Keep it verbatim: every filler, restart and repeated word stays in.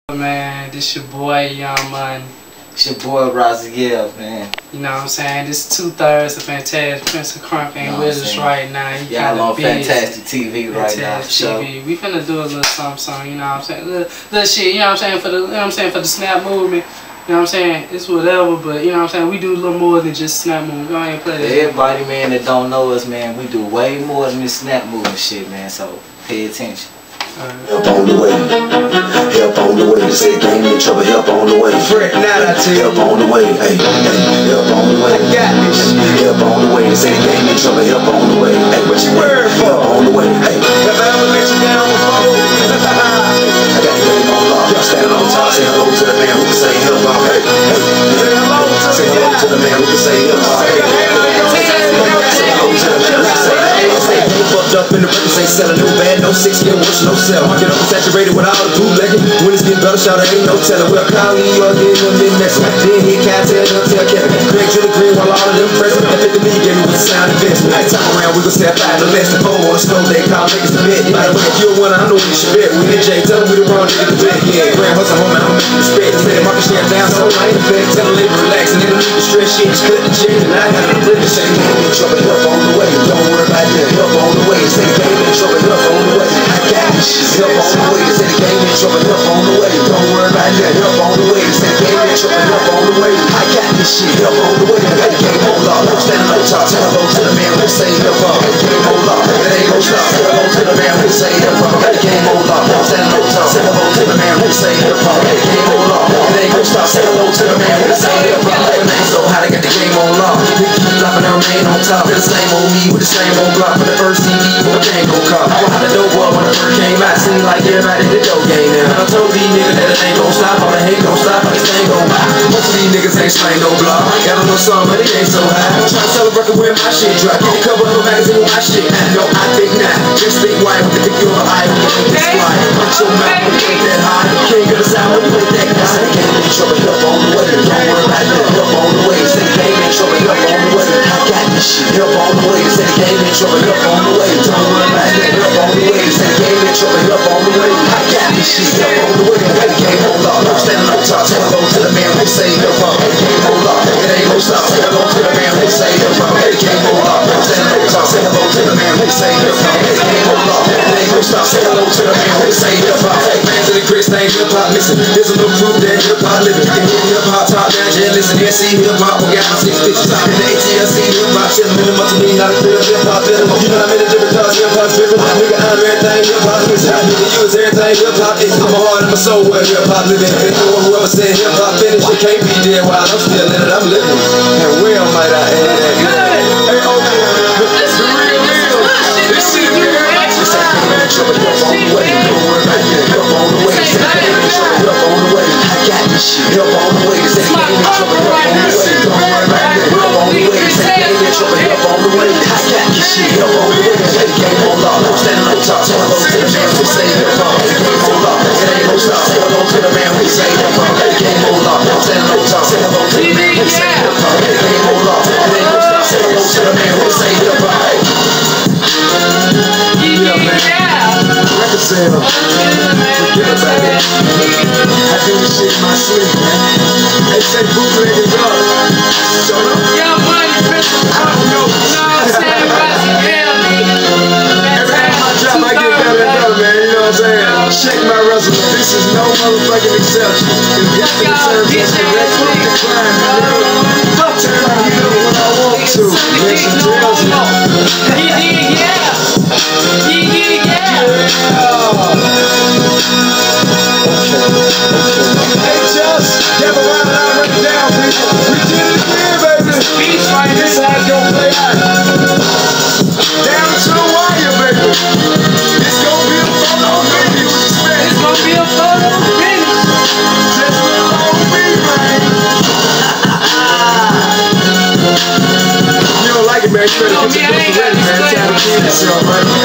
Man, this your boy Young Money. It's your boy Raziel, man. You know what I'm saying? This two thirds of Fantastic Prince of Crunk ain't you know with us right now. Y'all on Fantastic T V right Fantastic now. T V. We finna do a little something, something, you know what I'm saying? Little, little shit, you know what I'm saying? For the, you know what I'm saying? For the snap movement. You know what I'm saying? It's whatever, but you know what I'm saying? We do a little more than just snap movement. Go ahead and play this. Everybody, man, that don't know us, man, we do way more than this snap movement shit, man. So pay attention. Help on the way, help on the way. You say game in trouble, help on the way. Fret not, I tell you. Help on the way, hey, hey, help on the way. I got this shit. Help on the way. You say game in trouble, help on the way. Hey, What you worried for? Help on the way, hey. Have I ever let you down before? I got the game on lock. Stand on top, say hello to the man who can say help out. Hey, hey, Say hello to say the hello guy. to the man who can say help out. Hey, hey, say hello to the man who can say help out. Fucked up in the records, ain't selling no bad, no six, get worse, no sell. Market up and saturated with all the bootlegging. When it's getting better, shout, ain't no telling. Well, Colleen, you all getting them in messing. Then hit Cattell, don't tell Kevin. Craig Julie Green, while all of them present. And fifty million gave me with the sound investment. Hey, time around, we gon' step out, no less than four on the snow. They call niggas to bet. By the way, if you're one, I know you should bet. We hit Jay, tell them we the wrong nigga to bet. Yeah, Grand Hustle, home, and I'm making respect. They say the market share down, so I ain't effect. Tell them they relax, and they don't need to stress shit. Just cut the check, and I got to flip the Say shit. game in trouble, help on the way. Don't worry about that. Help on the way. Say game in trouble, help on the way. I got this shit. Help on the way. Say game in trouble, help on the way. Don't worry about that. Help on the way. Say game in trouble, help on the way. I got this shit. Help on the way. Hey, game on lock. I'm standing on top. Say hello to the man who say help on. Hey, game on lock. It ain't gon' stop. Say hello to the man who say help on. Hey, game on lock. I'm standing on top. Say hello to the man who say help on. Hey, game on lock. It ain't gon' stop. Say hello to the man who say help on. Hey, man, so how they got the game on lock? We keep dropping our main on top. The same old me with the same old block. For the first C D, for the Django cop. I was how the dope boy when I first came out. Seemed like everybody did the dope game now. And I told these niggas that it ain't gon' stop. All the hate gon' stop. All this thing gon' buy. Most of these niggas ain't slang no block. Got a little song, but it ain't so high. I'm trying to sell a record when my shit drop. Get the cover of a magazine with my shit. No, I think not. Just think white with the dick on the eye. When you ain't this fly. Punch your mouth when you ain't that high. King of the sound when you ain't that guy. Say game in trouble, help on the way. Don't worry about that. Help on the way. Say game in trouble, help on the way. I got this shit. Help on the way. Say game in trouble, help on the way. Don't worry about that. Help on the way. Say game in trouble, help on the way. I got this shit. Help on the way. Hey, game on lock. I'm standing on top. Say hello to the man who say help on. Hey, game on lock. It ain't gon' stop. Say hello to the man who say help on. Hey, game on lock. I'm standing on top. Say hello to the man who say help on. Hey, game on lock. It ain't gon' stop. Say hello to the man who say help on. Hey, man to the Chris, ain't hip hop missing. There's a little proof that hip hop living. You can hear hip hop top down, yeah, listen. N C hip hop, we got my six bitches. In the A T L C hip hop, chillin' in the multi me, how to feel hip hop feelin'. You know I'm in the different cause hip hop driven. Nigga, I'm everything hip hop missing. Nigga, you is everything hip hop is. I'm a heart and my soul where hip hop living. And whoever said hip hop finish, it can't be dead while I'm still in it. I'm living. And where might I add that? Hey, okay. The real deal. This shit is good. Just say game in trouble, help on the way. Don't worry about that. Help on the way. Say game in trouble, help on the way. I got this shit. Help on the way. Say game in trouble, help on the way. Don't worry about that. Help on the way. Say game in trouble, help on the way. I got this shit. Help on the way. Hey, game on lock. I'm standing on top. Say hello to the man who say help on. Hey, game on lock. It ain't gon' stop. Say hello to the man who say help on. Hey, game on lock. I'm standing on top. Say hello to the man who say help on. Hey, game on lock. It ain't gon' stop. Say hello to the man who say help on. Hey. Yeah, man. Record sale. Forget about it. I do this shit in my sleep, man. They say bootleggers up. So Young Money, Prince of I Crunk. don't know. You know what I'm saying? Raziel, nigga. Every time I drop, I get better and better, man. You know what I'm saying? Check my resume. This is no motherfucking exception. If this thing serves as correct, don't decline, nigga. I'll turn my heat up when I want to. Listen, tells you. He did, yeah. He did, yeah. Hey, just gather around and I'll run it down, people. We did it again, baby. Beach right This here. how it's gonna play out. Down to the wire, baby. It's gonna be a photo finish. It's gonna be a photo finish. Just little old me, man. You don't like it, man. You better No, get me, your I ain't pussy ready, got man. It's this time to flavor. kill yourself, man.